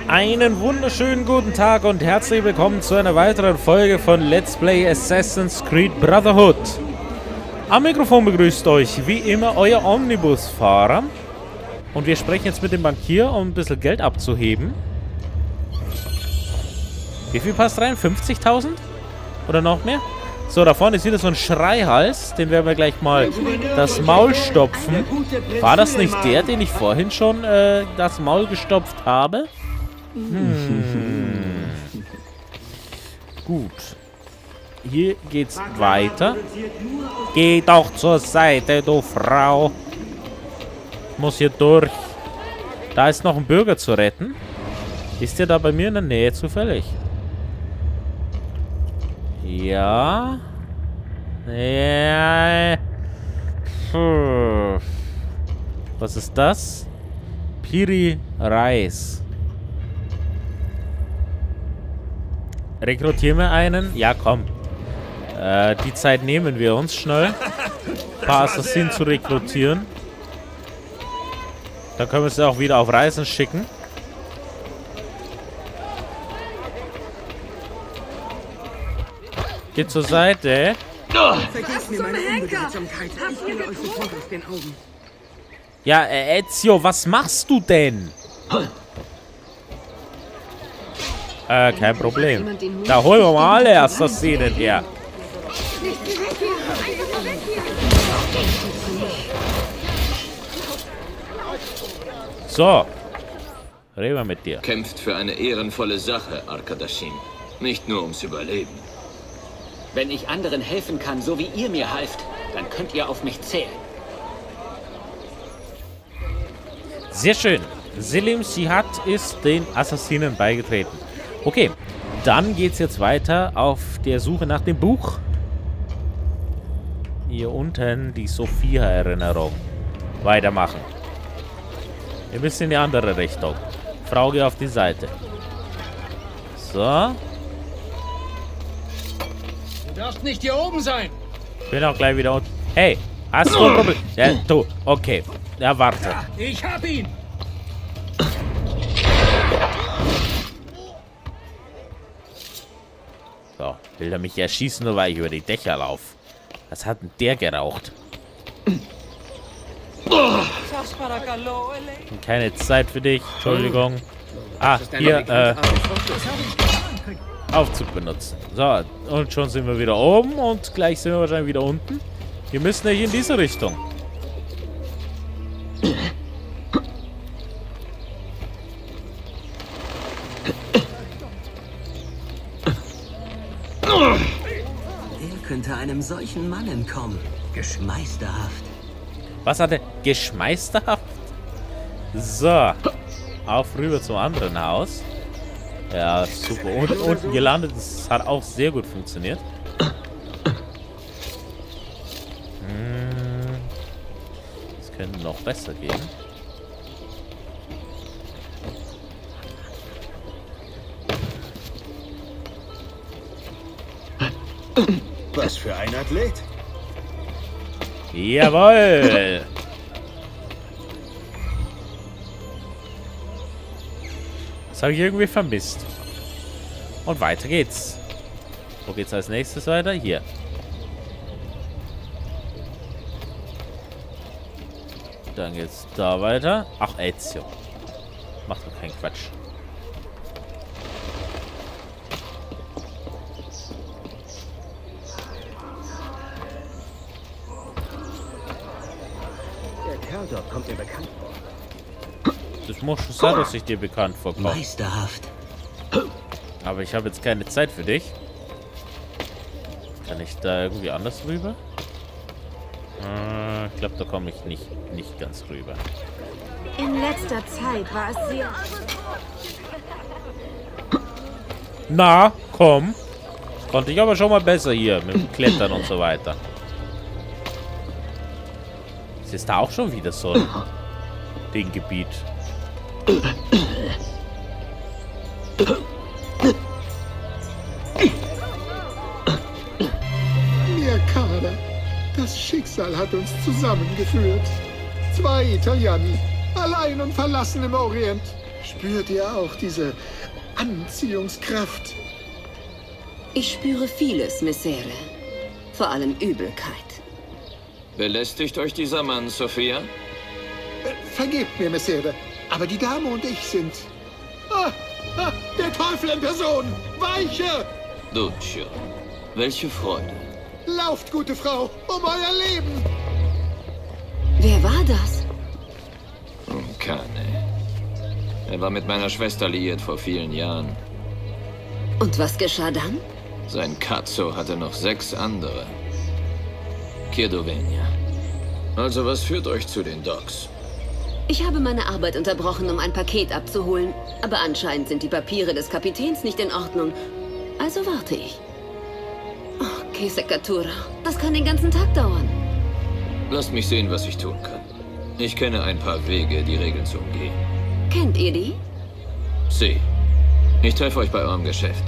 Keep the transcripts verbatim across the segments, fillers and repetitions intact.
Einen wunderschönen guten Tag und herzlich willkommen zu einer weiteren Folge von Let's Play Assassin's Creed Brotherhood. Am Mikrofon begrüßt euch wie immer euer Omnibusfahrer. Und wir sprechen jetzt mit dem Bankier, um ein bisschen Geld abzuheben. Wie viel passt rein? fünfzigtausend? Oder noch mehr? So, da vorne ist wieder so ein Schreihals. Den werden wir gleich mal das Maul stopfen. War das nicht der, den ich vorhin schon äh, das Maul gestopft habe? Hm. Gut. Hier geht's weiter. Geh doch zur Seite, du Frau. Ich muss hier durch. Da ist noch ein Bürger zu retten. Ist der da bei mir in der Nähe zufällig? Ja. Ja. Puh. Was ist das? Piri Reis. Rekrutieren wir einen? Ja, komm. Äh, die Zeit nehmen wir uns schnell. Ein paar Assassinen zu rekrutieren. Dann können wir sie auch wieder auf Reisen schicken. Geht zur Seite. Vergesst mir meine Unbedeutsamkeit. Ich nehme euch sofort aus den Augen. Ja, äh, Ezio, was machst du denn? Äh, kein Problem. Da holen wir mal alle Assassinen her. So. Reden wir mit dir. Kämpft für eine ehrenvolle Sache, Arkadaschin. Nicht nur ums Überleben. Wenn ich anderen helfen kann, so wie ihr mir halft, dann könnt ihr auf mich zählen. Sehr schön. Selim Sihat ist den Assassinen beigetreten. Okay, dann geht's jetzt weiter auf der Suche nach dem Buch. Hier unten die Sophia-Erinnerung. Weitermachen. Ihr müsst in die andere Richtung. Frau, geh auf die Seite. So. Du darfst nicht hier oben sein. Ich bin auch gleich wieder unten. Hey, hast du ein Problem? Ja, du, okay. Ja, warte. Ich hab ihn. So, will er mich erschießen, nur weil ich über die Dächer laufe. Was hat denn der geraucht? Keine Zeit für dich, Entschuldigung. Ah, hier, äh, Aufzug benutzen. So, und schon sind wir wieder oben und gleich sind wir wahrscheinlich wieder unten. Wir müssen nicht in diese Richtung. Wer könnte einem solchen Mann entkommen? Geschmeisterhaft. Was hat er? Geschmeisterhaft? So. Auf rüber zum anderen Haus. Ja, super. Und unten gelandet. Das hat auch sehr gut funktioniert. Hm. Das könnte noch besser gehen. Was für ein Athlet. Jawohl! Das habe ich irgendwie vermisst. Und weiter geht's. Wo geht's als nächstes weiter? Hier. Dann geht's da weiter. Ach, Ezio. Mach doch keinen Quatsch. Dort kommt mir bekannt vor. Das muss schon sein, dass ich dir bekannt vorkomme. Meisterhaft. Aber ich habe jetzt keine Zeit für dich. Kann ich da irgendwie anders rüber? Äh, ich glaube, da komme ich nicht, nicht ganz rüber. In letzter Zeit war es sehr... Na, komm. Das konnte ich aber schon mal besser hier mit dem Klettern und so weiter. Ist da auch schon wieder so ein Dinggebiet? Mircada, das Schicksal hat uns zusammengeführt. Zwei Italiani, allein und verlassen im Orient. Spürt ihr auch diese Anziehungskraft? Ich spüre vieles, Messere. Vor allem Übelkeit. Belästigt euch dieser Mann, Sophia? Äh, vergebt mir, Messere, aber die Dame und ich sind... Ah, ah, der Teufel in Person! Weiche! Duccio, welche Freude. Lauft, gute Frau, um euer Leben! Wer war das? Cane. Er war mit meiner Schwester liiert vor vielen Jahren. Und was geschah dann? Sein Cazzo hatte noch sechs andere. Chiedovenia. Also was führt euch zu den Docks? Ich habe meine Arbeit unterbrochen, um ein Paket abzuholen. Aber anscheinend sind die Papiere des Kapitäns nicht in Ordnung. Also warte ich. Oh, che seccatura. Das kann den ganzen Tag dauern. Lasst mich sehen, was ich tun kann. Ich kenne ein paar Wege, die Regeln zu umgehen. Kennt ihr die? Sie. Ich treffe euch bei eurem Geschäft.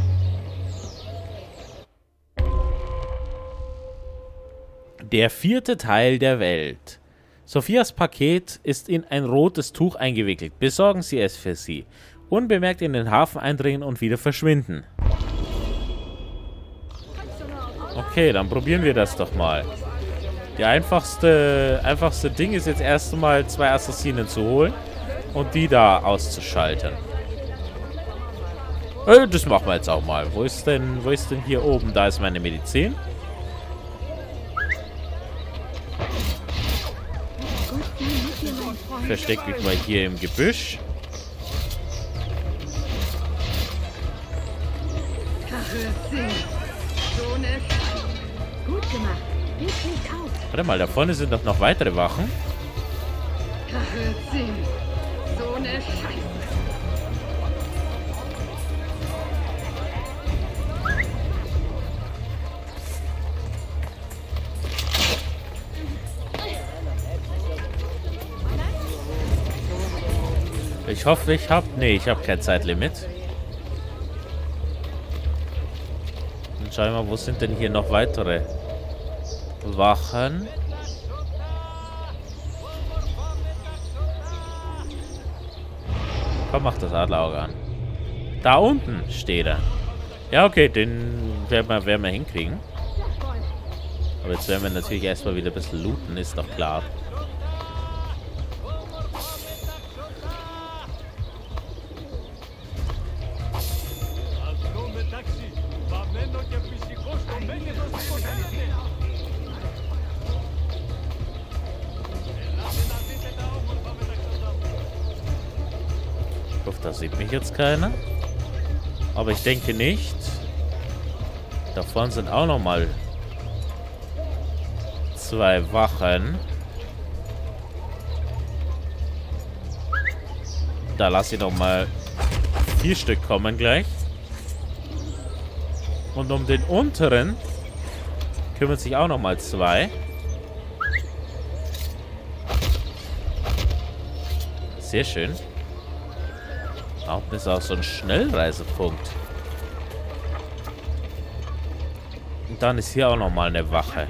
Der vierte Teil der Welt. Sophias Paket ist in ein rotes Tuch eingewickelt. Besorgen Sie es für sie. Unbemerkt in den Hafen eindringen und wieder verschwinden. Okay, dann probieren wir das doch mal. Die einfachste, einfachste Ding ist jetzt erst einmal zwei Assassinen zu holen und die da auszuschalten. Äh, das machen wir jetzt auch mal. Wo ist denn, wo ist denn hier oben? Da ist meine Medizin. Versteck mich mal hier im Gebüsch. Gut gemacht. Gib nicht auf. Warte mal, da vorne sind doch noch weitere Wachen. So eine Scheiße. Ich hoffe, ich habe... Nee, ich habe kein Zeitlimit. Dann schauen wir mal, wo sind denn hier noch weitere Wachen? Komm, mach das Adlerauge an. Da unten steht er. Ja, okay, den werden wir, werden wir hinkriegen. Aber jetzt werden wir natürlich erstmal wieder ein bisschen looten, ist doch klar. Ich hoffe, da sieht mich jetzt keiner. Aber ich denke nicht. Da vorne sind auch noch mal zwei Wachen. Da lasse ich noch mal vier Stück kommen gleich. Und um den unteren kümmern sich auch noch mal zwei. Sehr schön. Da unten ist auch so ein Schnellreisepunkt. Und dann ist hier auch noch mal eine Wache.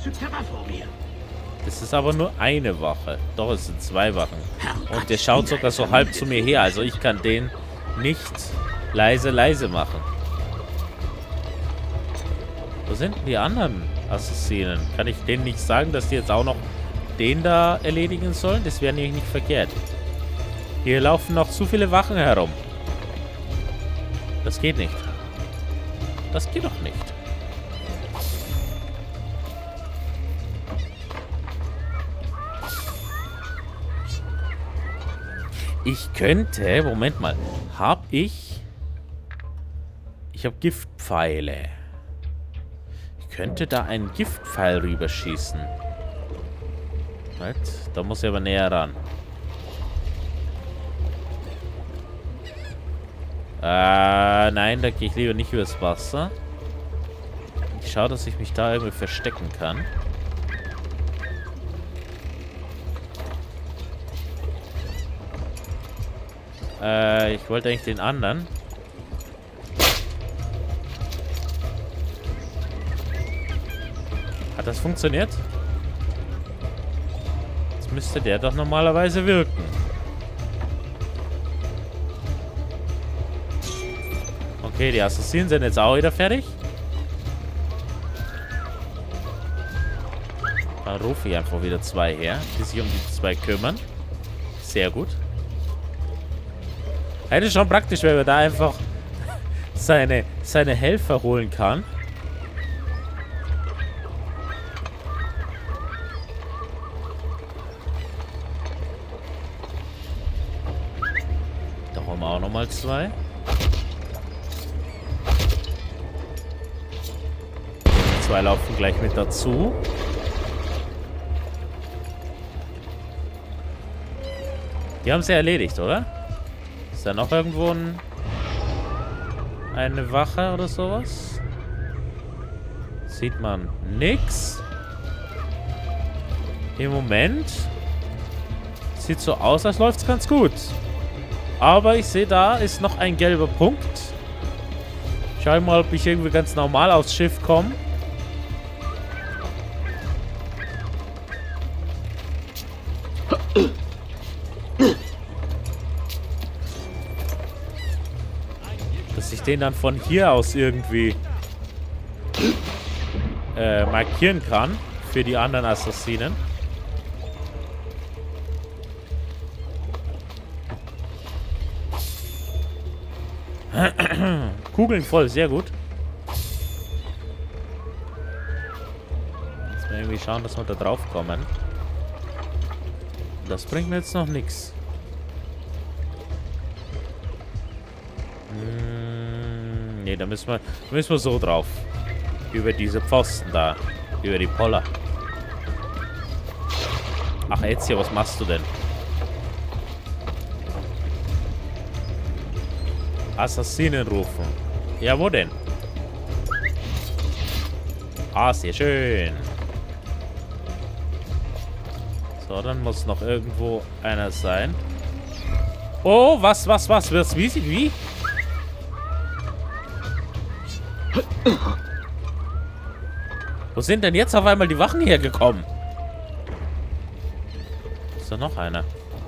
Das ist aber nur eine Wache. Doch, es sind zwei Wachen. Und der schaut sogar so halb zu mir her. Also ich kann den nicht leise, leise machen. Wo sind denn die anderen Assassinen? Kann ich denen nicht sagen, dass die jetzt auch noch den da erledigen sollen? Das wäre nämlich nicht verkehrt. Hier laufen noch zu viele Wachen herum. Das geht nicht. Das geht doch nicht. Ich könnte... Moment mal. Hab ich... Ich habe Giftpfeile. Ich könnte da einen Giftpfeil rüberschießen. Halt, da muss ich aber näher ran. Äh, nein, da gehe ich lieber nicht übers Wasser. Ich schaue, dass ich mich da irgendwie verstecken kann. Äh, ich wollte eigentlich den anderen. Hat das funktioniert? Jetzt müsste der doch normalerweise wirken. Okay, die Assassinen sind jetzt auch wieder fertig. Dann rufe ich einfach wieder zwei her, die sich um die zwei kümmern. Sehr gut. Hätte schon praktisch, wenn man da einfach seine, seine Helfer holen kann. Da holen wir auch nochmal zwei. Die zwei laufen gleich mit dazu. Die haben sie erledigt, oder? Ist da noch irgendwo ein, eine Wache oder sowas? Sieht man nix. Im Moment sieht so aus, als läuft es ganz gut. Aber ich sehe, da ist noch ein gelber Punkt. Schau mal, ob ich irgendwie ganz normal aufs Schiff komme. Dass ich den dann von hier aus irgendwie äh, markieren kann für die anderen Assassinen. Kugeln voll, sehr gut. Jetzt mal irgendwie schauen, dass wir da drauf kommen. Das bringt mir jetzt noch nichts. Hm, ne, da müssen wir, müssen wir so drauf. Über diese Pfosten da. Über die Poller. Ach, Ezio, was machst du denn? Assassinen rufen. Ja, wo denn? Ah, sehr schön. So, dann muss noch irgendwo einer sein. Oh, was, was, was? Was, wie, wie? Wo sind denn jetzt auf einmal die Wachen hergekommen? Ist da noch einer?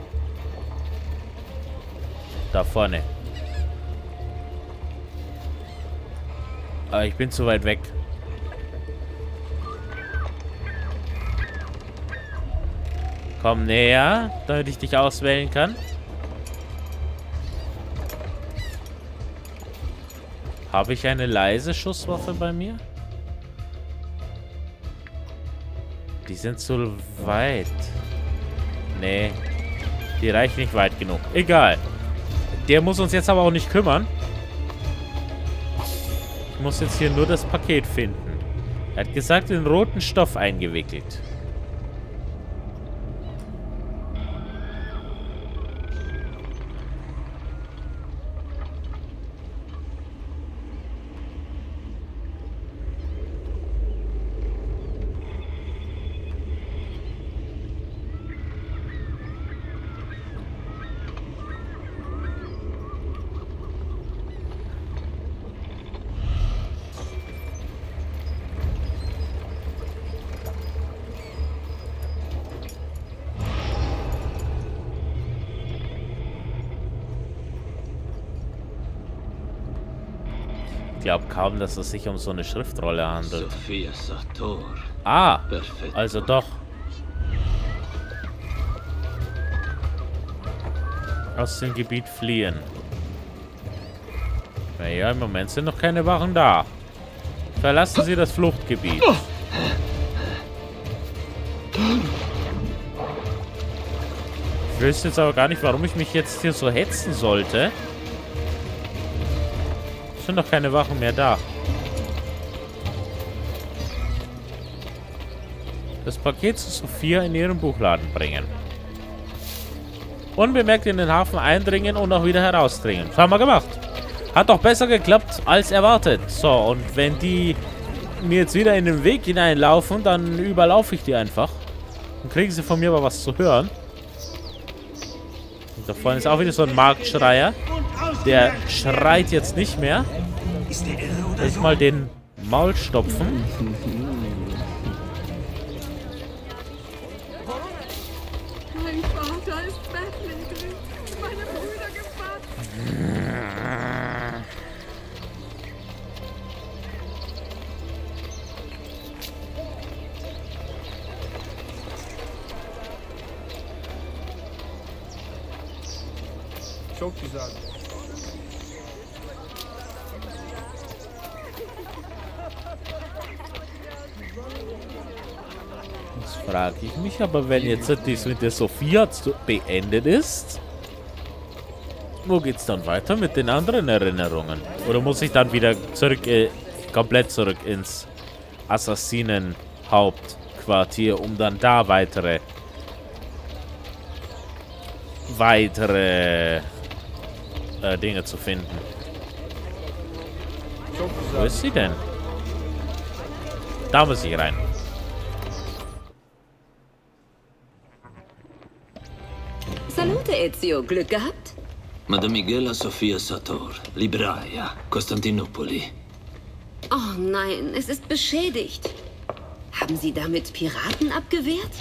Da vorne. Aber ich bin zu weit weg. Komm näher, damit ich dich auswählen kann. Habe ich eine leise Schusswaffe bei mir? Die sind zu weit. Nee. Die reicht nicht weit genug. Egal. Der muss uns jetzt aber auch nicht kümmern. Ich muss jetzt hier nur das Paket finden. Er hat gesagt, in roten Stoff eingewickelt. Ich glaube kaum, dass es sich um so eine Schriftrolle handelt. Sophia Sartor. Ah, Perfekt. also doch. Aus dem Gebiet fliehen. Naja, im Moment sind noch keine Wachen da. Verlassen Sie das Fluchtgebiet. Ich wüsste jetzt aber gar nicht, warum ich mich jetzt hier so hetzen sollte. Es sind doch keine Wachen mehr da. Das Paket zu Sophia in ihren Buchladen bringen. Unbemerkt in den Hafen eindringen und auch wieder herausdringen. Das haben wir gemacht. Hat doch besser geklappt als erwartet. So, und wenn die mir jetzt wieder in den Weg hineinlaufen, dann überlaufe ich die einfach. Dann kriegen sie von mir aber was zu hören. Und da vorne ist auch wieder so ein Marktschreier. Der schreit jetzt nicht mehr. Lass mal den Maul stopfen. Mein Vater ist bettlägerig. Meine Brüder gefasst. Das frage ich mich, aber wenn jetzt dies mit der Sophia beendet ist, wo geht's dann weiter mit den anderen Erinnerungen? Oder muss ich dann wieder zurück, äh, komplett zurück ins Assassinenhauptquartier, um dann da weitere, weitere äh, Dinge zu finden? Wo ist sie denn? Da muss ich rein. Salute, Ezio. Glück gehabt? Madame Miguela Sofia Sator, Libraia, Kostantinopoli. Oh nein, es ist beschädigt. Haben Sie damit Piraten abgewehrt?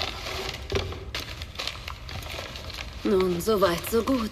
Nun, so weit, so gut.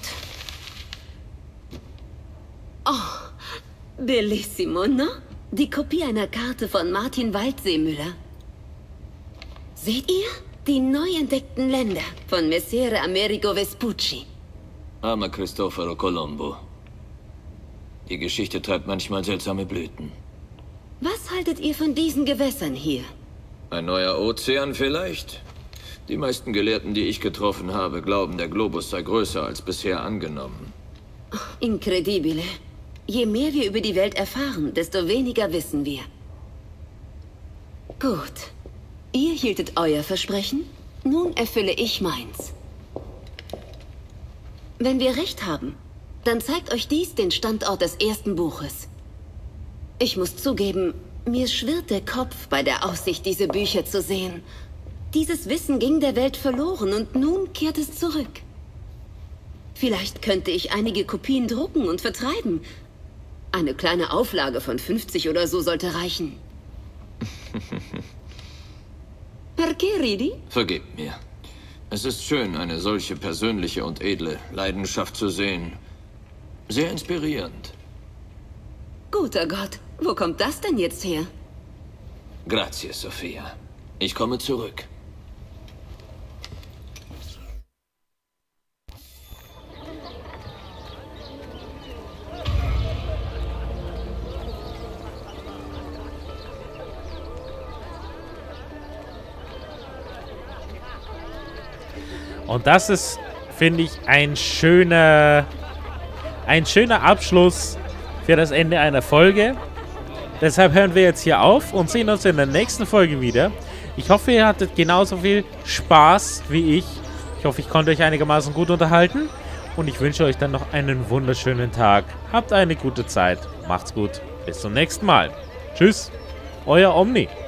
Oh, bellissimo, no? Die Kopie einer Karte von Martin Waldseemüller. Seht ihr? Die neu entdeckten Länder von Messere Amerigo Vespucci. Armer Cristoforo Colombo. Die Geschichte treibt manchmal seltsame Blüten. Was haltet ihr von diesen Gewässern hier? Ein neuer Ozean vielleicht? Die meisten Gelehrten, die ich getroffen habe, glauben, der Globus sei größer als bisher angenommen. Incredibile. Je mehr wir über die Welt erfahren, desto weniger wissen wir. Gut. Ihr hieltet euer Versprechen, nun erfülle ich meins. Wenn wir recht haben, dann zeigt euch dies den Standort des ersten Buches. Ich muss zugeben, mir schwirrt der Kopf bei der Aussicht, diese Bücher zu sehen. Dieses Wissen ging der Welt verloren und nun kehrt es zurück. Vielleicht könnte ich einige Kopien drucken und vertreiben. Eine kleine Auflage von fünfzig oder so sollte reichen. Perché ridi? Vergebt mir. Es ist schön, eine solche persönliche und edle Leidenschaft zu sehen. Sehr inspirierend. Guter Gott, wo kommt das denn jetzt her? Grazie, Sophia. Ich komme zurück. Und das ist, finde ich, ein schöner, ein schöner Abschluss für das Ende einer Folge. Deshalb hören wir jetzt hier auf und sehen uns in der nächsten Folge wieder. Ich hoffe, ihr hattet genauso viel Spaß wie ich. Ich hoffe, ich konnte euch einigermaßen gut unterhalten. Und ich wünsche euch dann noch einen wunderschönen Tag. Habt eine gute Zeit. Macht's gut. Bis zum nächsten Mal. Tschüss. Euer Omni.